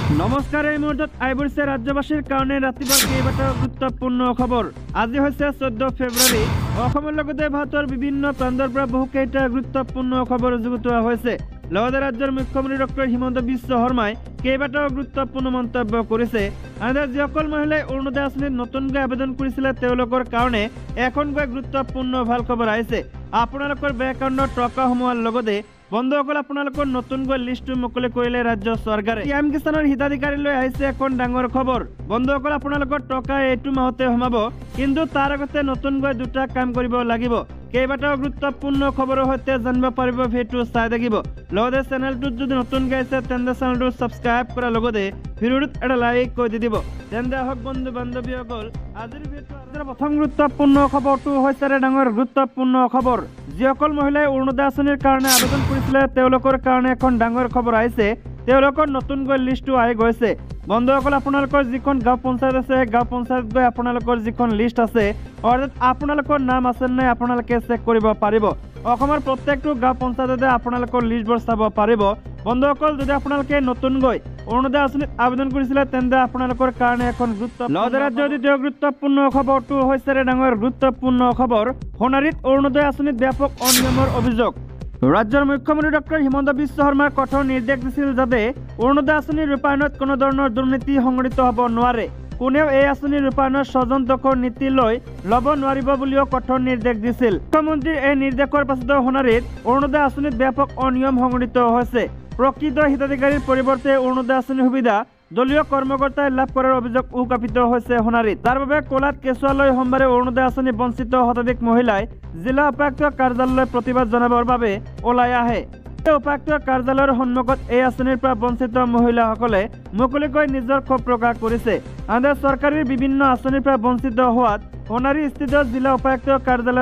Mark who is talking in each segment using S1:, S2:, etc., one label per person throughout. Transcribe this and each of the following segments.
S1: নমস্কাৰ। এই মুহূৰ্তত আইবৰিছে ৰাজ্যবাসীৰ কাৰণে ৰাতিপুৱাৰ কেইবাটাও গুৰুত্বপূৰ্ণ খবৰ। আজি হৈছে 14 ফেব্ৰুৱাৰী। অসমৰ লগতে ভাৰতৰ বিভিন্ন প্ৰান্তৰ পৰা বহুকেইটা গুৰুত্বপূৰ্ণ খবৰ যুগুতোৱা হৈছে। লগতে ৰাজ্যৰ মুখ্যমন্ত্ৰী ডক্টৰ হিমন্ত বিশ্ব শৰ্মাই কেইবাটাও গুৰুত্বপূৰ্ণ মন্তব্য কৰিছে। আনহাতে যিসকল মহিলাই অৰুণোদয় আঁচনিত নতুনকৈ আবেদন কৰিছিলে তেওঁলোকৰ কাৰণে এখনকৈ গুৰুত্বপূৰ্ণ ভাল খবৰ আহিছে। আপোনালোকৰ বেংক একাউণ্টত টকা সোমোৱাৰ লগতে বন্ধুসকল আপোনালোকৰ নতুনকৈ লিষ্টটো মুকলি কৰিলে ৰাজ্য চৰকাৰে। পিএম কিষাণৰ হিতাধিকাৰীলৈ আহিছে এখন ডাঙৰ খবৰ। বন্ধুসকল আপোনালোকৰ টকা এইটো মাহতে সোমাব, কিন্তু তাৰ আগতে নতুনকৈ দুটা কাম কৰিব লাগিব। কেইবাটাও গুৰুত্বপূৰ্ণ খবৰৰ সৈতে জানিব পাৰিব, ভিডিঅ'টো চাই থাকিব। লগতে চেনেলটোত যদি নতুনকৈ আছে তেন্তে চেনেলটো ছাবস্ক্ৰাইব কৰাৰ লগতে ভিডিঅ'টোত এটা লাইক কৰি দি দিব। তেন্তে আহক বন্ধু বান্ধৱীসকল, আজিৰ ভিডিঅ'টোৰ প্ৰথম গুৰুত্বপূৰ্ণ খবৰটো হৈছে ডাঙৰ গুৰুত্বপূৰ্ণ খবৰ। যিসকল মহিলাই অৰুণোদয় আঁচনিৰ কাৰণে আবেদন কৰিছিলে তেওঁলোকৰ কাৰণে এখন ডাঙৰ খবৰ আহিছে। তেওঁলোকৰ নতুনকৈ লিষ্টটো আহি গৈছে। বন্ধুসকল আপোনালোকৰ যিখন গাঁও পঞ্চায়ত আছে গাঁও পঞ্চায়ত গৈ আপোনালোকৰ যিখন লিষ্ট আছে অৰ্থাৎ আপোনালোকৰ নাম আছে নাই আপোনালোকে চেক কৰিব পাৰিব। অসমৰ প্ৰত্যেকটো গাঁও পঞ্চায়ততে আপোনালোকৰ লিষ্টবোৰ চাব পাৰিব। বন্ধুসকল যদি আপোনালোকে নতুনকৈ অৰুণোদয় আঁচনিত আবেদন কৰিছিলে তেন্তে আপোনালোকৰ কাৰণে এখন লগতে ৰাজ্যৰ দ্বিতীয় গুৰুত্বপূৰ্ণ খবৰটো হৈছে ডাঙৰ গুৰুত্বপূৰ্ণ খবৰ। সোণাৰীত অৰুণোদয় আঁচনিত ব্যাপক অনিয়মৰ অভিযোগ। ৰাজ্যৰ মুখ্যমন্ত্ৰী ডক্টৰ হিমন্ত বিশ্ব শৰ্মাই কঠোৰ নিৰ্দেশ দিছিল যাতে অৰুণোদয় আঁচনিৰ ৰূপায়ণত কোনো ধৰণৰ দুৰ্নীতি সংঘটিত হ'ব নোৱাৰে। কোনেও এই আঁচনিৰ ৰূপায়ণৰ স্বজনতকৰ নীতি লৈ ল'ব নোৱাৰিব বুলিও কঠোৰ নিৰ্দেশ দিছিল। মুখ্যমন্ত্ৰীৰ এই নিৰ্দেশৰ পাছতো সোণাৰীত অৰুণোদয় আঁচনিত ব্যাপক অনিয়ম সংঘটিত হৈছে। প্ৰকৃত হিতাধিকাৰীৰ পৰিৱৰ্তে অৰুণোদয় আঁচনিৰ সুবিধা দলীয় কৰ্মকৰ্তাই লাভ কৰাৰ অভিযোগ উত্থাপিত হৈছে সোণাৰীত। তাৰ বাবে কোলাত কেঁচুৱালৈ সোমবাৰে অৰুণোদয় আঁচনি বঞ্চিত শতাধিক মহিলাই জিলা উপায়ুক্ত কাৰ্যালয়লৈ প্ৰতিবাদ জনাবৰ বাবে ওলাই আহে। উপায়ুক্তৰ কাৰ্যালয়ৰ সন্মুখত এই আঁচনিৰ পৰা বঞ্চিত মহিলাসকলে মুকলিকৈ নিজৰ ক্ষোভ প্ৰকাশ কৰিছে। আনহাতে চৰকাৰীৰ বিভিন্ন আঁচনিৰ পৰা বঞ্চিত হোৱাত সোণাৰী স্থিত জিলা উপায়ুক্তৰ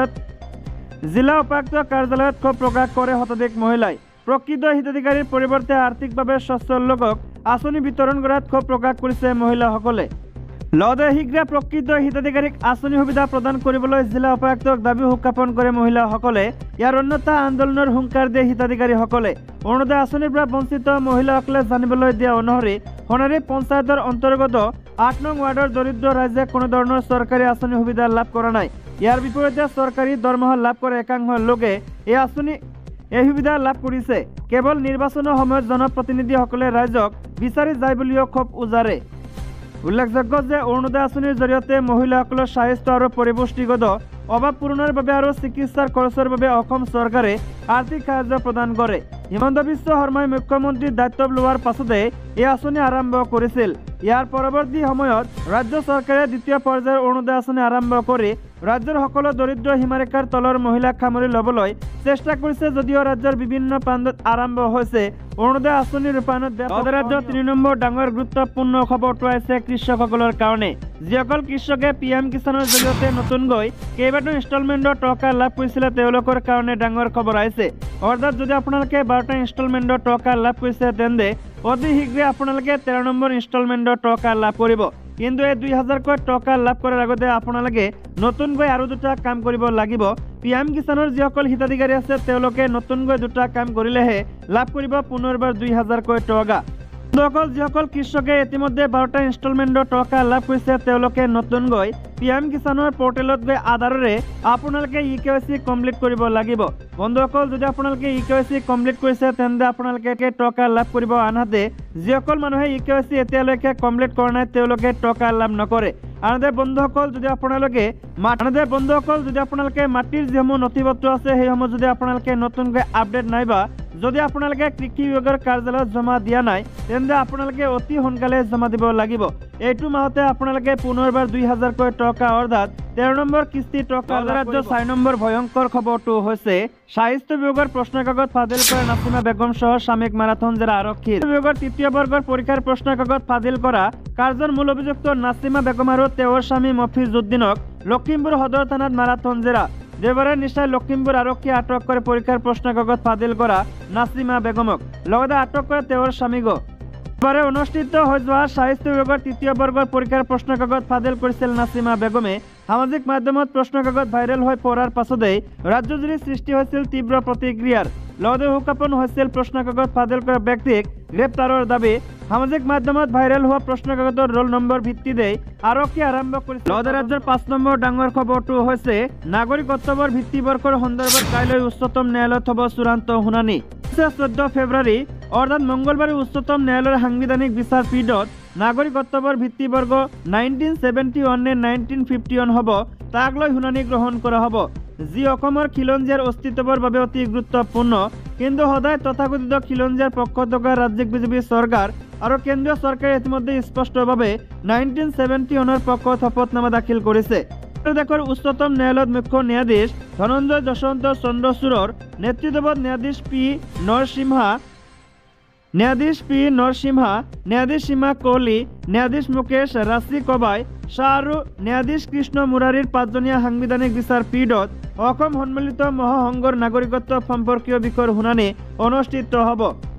S1: কাৰ্যালয়ত ক্ষোভ প্ৰকাশ কৰে শতাধিক মহিলাই। প্ৰকৃত হিতাধিকাৰীৰ পৰিৱৰ্তে আৰ্থিকভাৱে সচ্ছল লোকক আঁচনি বিতৰণ কৰাত ক্ষোভ প্ৰকাশ কৰিছে মহিলাসকলে। লগতে শীঘ্ৰে প্ৰকৃত হিতাধিকাৰীক আঁচনি সুবিধা প্ৰদান কৰিবলৈ জিলা উপায়ুক্তক দাবী উত্থাপন কৰে মহিলাসকলে। ইয়াৰ অন্যথা আন্দোলনৰ হুংকাৰ দিয়ে হিতাধিকাৰীসকলে। অৰুণোদয় আঁচনিৰ পৰা বঞ্চিত মহিলাসকলে জানিবলৈ দিয়া অনুসৰি সোণাৰী পঞ্চায়তৰ অন্তৰ্গত ৮ নং ৱাৰ্ডৰ দৰিদ্ৰ ৰাইজে কোনো ধৰণৰ চৰকাৰী আঁচনি সুবিধা লাভ কৰা নাই। ইয়াৰ বিপৰীতে চৰকাৰী দৰমহা লাভ কৰা একাংশ লোকে এই সুবিধা লাভ কৰিছে। কেৱল নিৰ্বাচনৰ সময়ত জনপ্ৰতিনিধিসকলে ৰাইজক বিচাৰি যায় বুলিও ক্ষোভ উজাৰে। উল্লেখযোগ্য যে অৰুণোদয় আঁচনিৰ জৰিয়তে মহিলাসকলৰ স্বাস্থ্য আৰু পৰিপুষ্টিগত অভাৱ পূৰণৰ বাবে আৰু চিকিৎসাৰ খৰচৰ বাবে অসম চৰকাৰে আৰ্থিক সাহায্য প্ৰদান কৰে। হিমন্ত বিশ্ব শৰ্মাই মুখ্যমন্ত্ৰীৰ দায়িত্ব লোৱাৰ পাছতে এই আঁচনি আৰম্ভ কৰিছিল। ইয়াৰ পৰৱৰ্তী সময়ত ৰাজ্য চৰকাৰে দ্বিতীয় পৰ্যায়ৰ অৰুণোদয় আঁচনি আৰম্ভ কৰি ৰাজ্যৰ সকলো দৰিদ্ৰ সীমাৰেখাৰ তলৰ মহিলাক সামৰি ল'বলৈ চেষ্টা কৰিছে। যদিও ৰাজ্যৰ বিভিন্ন প্ৰান্তত আৰম্ভ হৈছে অৰুণোদয় আঁচনিৰ ৰূপায়ণত ৰাজ্যৰ ৩ নম্বৰ ডাঙৰ গুৰুত্বপূৰ্ণ খবৰটো আছে কৃষকসকলৰ কাৰণে। যিসকল কৃষকে পিএম কিষাণৰ জৰিয়তে নতুনকৈ কেইবাটাও ইনষ্টলমেণ্টৰ টকা লাভ কৰিছিলে তেওঁলোকৰ কাৰণে ডাঙৰ খবৰ আহিছে। অৰ্থাৎ যদি আপোনালোকে 12টা ইনষ্টলমেণ্টৰ টকা লাভ কৰিছে তেন্তে অতি শীঘ্ৰে আপোনালোকে 13 নম্বৰ ইনষ্টলমেণ্টৰ টকা লাভ কৰিব। কিন্তু এই 2000কৈ টকা লাভ কৰাৰ আগতে আপোনালোকে নতুনকৈ আৰু দুটা কাম কৰিব লাগিব। পিএম কিষাণৰ যিসকল হিতাধিকাৰী আছে তেওঁলোকে নতুনকৈ দুটা কাম কৰিলেহে লাভ কৰিব পুনৰবাৰ 2000কৈ টকা। যিসকল কৃষকে ইতিমধ্যে 12টা ইনষ্টলমেণ্টৰ টকা লাভ কৰিছে তেওঁলোকে নতুনকৈ পিএম কিষাণৰ পৰ্টেলত গৈ আধাৰেৰে আপোনালোকে EKYC কমপ্লিট কৰিব লাগিব। বন্ধুসকল যদি আপোনালোকে EKYC কমপ্লিট কৰিছে তেন্তে আপোনালোকে টকা লাভ কৰিব। আনহাতে যিসকল মানুহে EKYC এতিয়ালৈকে কমপ্লিট কৰা নাই তেওঁলোকে টকা লাভ নকৰে। আনহাতে বন্ধুসকল যদি আপোনালোকে মাটিৰ যিসমূহ নথিপত্ৰ আছে সেইসমূহ যদি আপোনালোকে নতুনকৈ আপডেট নাইবা যদি আপোনালোকে কৃষি বিভাগৰ কাৰ্যালয়ত জমা দিয়া নাই তেন্তে আপোনালোকে অতি সোনকালে জমা দিব লাগিব। এইটো মাহতে আপোনালোকে পুনৰবাৰ 2000কৈ টকা অৰ্থাৎ 13 নম্বৰ কিস্তি টকা। ৰাজ্যৰ 4 নম্বৰ ভয়ংকৰ খবৰটো হৈছে স্বাস্থ্য বিভাগৰ প্ৰশ্ন কাকত ফাদিল কৰা নাছিমা বেগম সহ স্বামীক মাৰাথন জেৰা আৰক্ষীৰ। বিভাগৰ 3য় বৰ্গৰ পৰীক্ষাৰ প্ৰশ্ন কাকত ফাদিল কৰা কাৰ্যৰ মূল অভিযুক্ত নাছিমা বেগম আৰু তেওঁৰ স্বামী মফিজ উদ্দিনক লখিমপুৰ সদৰ থানাত মাৰাথন জেৰা। দেওবাৰে নিশাই লখিমপুৰ আৰক্ষীয়ে আটক কৰে পৰীক্ষাৰ প্ৰশ্ন কাকত ফাদিল কৰা নাছিমা বেগমক। লগতে আটক কৰে তেওঁৰ স্বামীকো। দেওবাৰে অনুষ্ঠিত হৈ যোৱা স্বাস্থ্য বিভাগৰ 3য় বৰ্গৰ পৰীক্ষাৰ প্ৰশ্ন কাকত ফাদিল কৰিছিল নাছিমা বেগমে। সামাজিক মাধ্যমত প্ৰশ্ন কাকত ভাইৰেল হৈ পৰাৰ পাছতেই ৰাজ্যজুৰি সৃষ্টি হৈছিল তীব্ৰ প্ৰতিক্ৰিয়াৰ। লগতে উত্থাপন হৈছিল প্ৰশ্ন কাকত ফাদিল কৰা ব্যক্তিক গ্ৰেপ্তাৰৰ দাবী। সামাজিক মাধ্যমত ভাইৰেল হোৱা প্ৰশ্ন কাকতৰ ৰোল নম্বৰ ভিত্তিতে আৰক্ষী আৰম্ভ কৰিছে। লগতে ৰাজ্যৰ 5 নম্বৰ ডাঙৰ খবৰটো হৈছে নাগৰিকত্বৰ ভিত্তিবৰ্ষৰ সন্দৰ্ভত কাইলৈ উচ্চতম ন্যায়ালয়ত হ'ব চূড়ান্ত শুনানি। 14 ফেব্ৰুৱাৰী অৰ্থাৎ মঙ্গলবাৰে উচ্চতম ন্যায়ালয়ৰ সাংবিধানিক বিচাৰপীঠত নাগৰিকত্বৰ ভিত্তিবৰ্গ 1971 নে 1951 হ'ব তাক লৈ শুনানি গ্ৰহণ কৰা হ'ব, যি অসমৰ খিলঞ্জীয়াৰ অস্তিত্বৰ বাবে অতি গুৰুত্বপূৰ্ণ। কিন্তু সদায় তথাকথিত খিলঞ্জীয়াৰ পক্ষ থকা ৰাজ্যিক বিজেপি চৰকাৰ আৰু কেন্দ্ৰীয় চৰকাৰে ইতিমধ্যে স্পষ্টভাৱে 1971 পক্ষত শপতনামা দাখিল কৰিছে। দেশৰ উচ্চতম ন্যায়ালয়ত মুখ্য ন্যায়াধীশ ধনঞ্জয় যশৱন্ত চন্দ্ৰচূড়ৰ নেতৃত্বত ন্যায়াধীশ পি নৰসিমহা, ন্যায়াধীশ সীমা কোহলি, ন্যায়াধীশ মুকেশ ৰাচি কবাই শাহ আৰু ন্যায়াধীশ কৃষ্ণ মুৰাৰীৰ 5জনীয়া সাংবিধানিক বিচাৰপীঠত অসম সন্মিলিত মহাসংঘৰ নাগৰিকত্ব সম্পৰ্কীয় বিষয়ৰ শুনানি অনুষ্ঠিত হ'ব।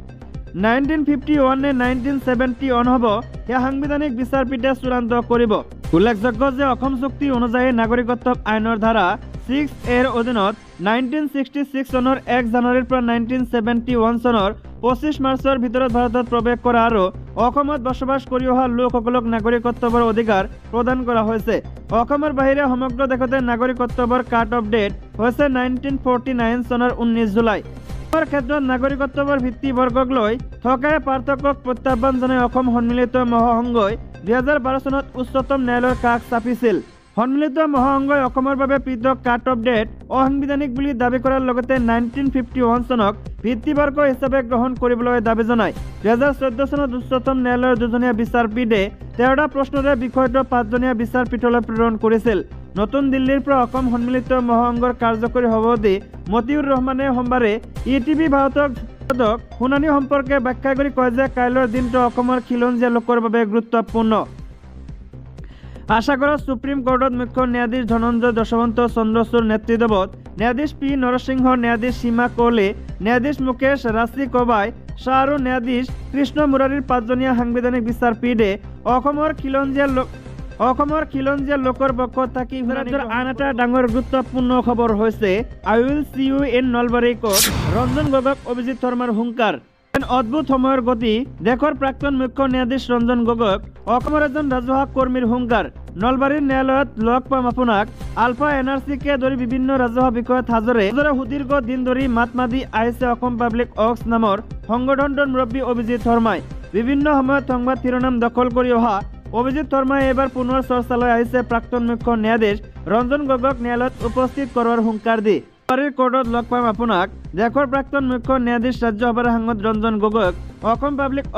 S1: 1951 নে 1971 হ'ব সেয়া সাংবিধানিক বিচাৰপীঠে চূড়ান্ত কৰিব। উল্লেখযোগ্য যে অসম চুক্তি অনুযায়ী নাগৰিকত্ব আইনৰ ধাৰা 6A অধীনত 1966 চনৰ 1 জানুৱাৰীৰ পৰা 1971 চনৰ 25 মাৰ্চৰ ভিতৰত ভাৰতত প্ৰৱেশ কৰা আৰু অসমত বসবাস কৰি অহা লোকসকলক নাগৰিকত্বৰ অধিকাৰ প্ৰদান কৰা হৈছে। অসমৰ বাহিৰে সমগ্ৰ দেশতে নাগৰিকত্বৰ কাট অফ ডেট হৈছে 1949 চনৰ 19 জুলাই। ক্ষেত্ৰত নাগৰিকত্বৰ ভিত্তিবৰ্গক লৈ থকা পাৰ্থক্যক প্ৰত্যাহ্বান জনাই অসম সন্মিলিত মহাসংঘই 2012 চনত উচ্চতম ন্যায়ালয়ৰ কাষ চাপিছিল। সন্মিলিত মহাসংঘই অসমৰ বাবে পৃথক কাট অফ ডেট অসাংবিধানিক বুলি দাবী কৰাৰ লগতে 1951 চনক ভিত্তিবৰ্গ হিচাপে গ্ৰহণ কৰিবলৈ দাবী জনায়। 2014 চনত উচ্চতম ন্যায়ালয়ৰ 2জনীয়া বিচাৰপীঠে 13টা প্ৰশ্নৰে বিষয়টো 5জনীয়া বিচাৰপীঠলৈ প্ৰেৰণ কৰিছিল। নতুন দিল্লীৰ পৰা অসম সন্মিলিত মহাসংঘৰ কাৰ্যকৰী সভাপতি মতিউৰ ৰহমানে সোমবাৰে ETV ভাৰতক শুনানি সম্পৰ্কে ব্যাখ্যা কৰি কয় যে কাইলৈৰ দিনটো অসমৰ খিলঞ্জীয়া লোকৰ বাবে গুৰুত্বপূৰ্ণ। আশা কৰা সুপ্ৰিম কোৰ্টত মুখ্য ন্যায়াধীশ ধনঞ্জয় যশৱন্ত চন্দ্ৰচূড়ৰ নেতৃত্বত ন্যায়াধীশ পি নৰসিংহ, ন্যায়াধীশ সীমা কোহলি, ন্যায়াধীশ মুকেশ ৰাচি কবাই শাহ আৰু ন্যায়াধীশ কৃষ্ণ মুৰাৰীৰ 5জনীয়া সাংবিধানিক বিচাৰপীঠে অসমৰ খিলঞ্জীয়া লোকৰ পক্ষত থাকি ৰাজ্যৰ আন এটা ডাঙৰ গুৰুত্বপূৰ্ণ খবৰ হৈছে I will see you in Nalbari court. Ranjan গগৈক অভিজিৎ শৰ্মাৰ হুংকাৰ। অদ্ভুত সময়ৰ গতি। দেশৰ প্ৰাক্তন মুখ্য ন্যায়াধীশ ৰঞ্জন গগৈক অসমৰ এজন ৰাজহুৱা কৰ্মীৰ হুংকাৰ। নলবাৰীৰ ন্যায়ালয়ত লগ পাম আপোনাক। আলফা NRCকে ধৰি বিভিন্ন ৰাজহুৱা বিষয়ত হাজৰে সুদীৰ্ঘ দিন ধৰি মাত মাতি আহিছে অসম পাব্লিক ৱৰ্কছ নামৰ সংগঠনটোৰ মুৰব্বী অভিজিৎ শৰ্মাই। বিভিন্ন সময়ত সংবাদ শিৰোনাম দখল কৰি অহা অভিজিৎ শৰ্মাই এইবাৰ পুনৰ চৰ্চালৈ আহিছে প্ৰাক্তন মুখ্য ন্যায়াধীশ ৰঞ্জন গগৈক ন্যায়ালয়ত উপস্থিত কৰোৱাৰ হুংকাৰ দি। কোৰ্টত লগ পাম আপোনাক। দেশৰ প্ৰাক্তন মুখ্য ন্যায়াধীশ ৰাজ্যসভাৰ সাংসদ ৰঞ্জন গগৈক অসম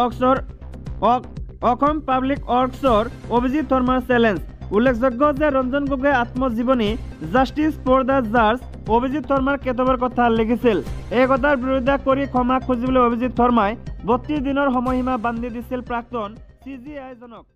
S1: পাব্লিক ৱৰ্কছৰ অভিজিৎ শৰ্মাৰ চেলেঞ্জ। উল্লেখযোগ্য যে ৰঞ্জন গগৈয়ে আত্মজীৱনী জাষ্টিছ ফৰ দ্য জাজ অভিজিৎ শৰ্মাৰ কেতবৰ কথা লিখিছিল। এই কথাৰ বিৰোধিতা কৰি ক্ষমা খুজিবলৈ অভিজিৎ শৰ্মাই 32 দিনৰ সময়সীমা বান্ধি দিছিল প্ৰাক্তন CJI জনক।